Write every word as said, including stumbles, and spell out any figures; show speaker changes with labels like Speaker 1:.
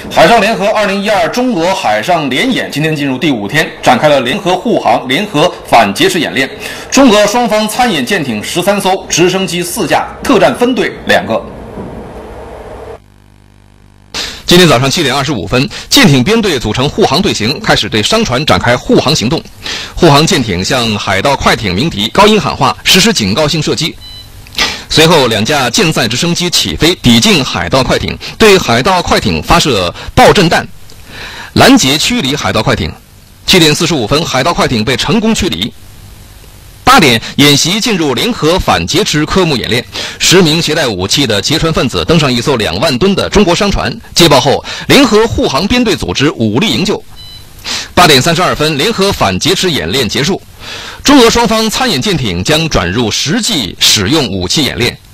Speaker 1: 海上联合二零一二中俄海上联演今天进入第五天，展开了联合护航、联合反劫持演练。中俄双方参演舰艇十三艘，直升机四架，特战分队两个。
Speaker 2: 今天早上七点二十五分，舰艇编队组成护航队形，开始对商船展开护航行动。护航舰艇向海盗快艇鸣笛，高音喊话，实施警告性射击。随后，两架舰载直升机起飞，抵近海盗快艇，对海盗快艇发射爆震弹，拦截驱离海盗快艇。七点四十五分，海盗快艇被成功驱离。八点，演习进入联合反劫持科目演练。十名携带武器的劫船分子登上一艘两万吨的中国商船，接报后，联合护航编队组织武力营救。八点三十二分，联合反劫持演练结束，中俄双方参演舰艇将转入实际使用武器演练。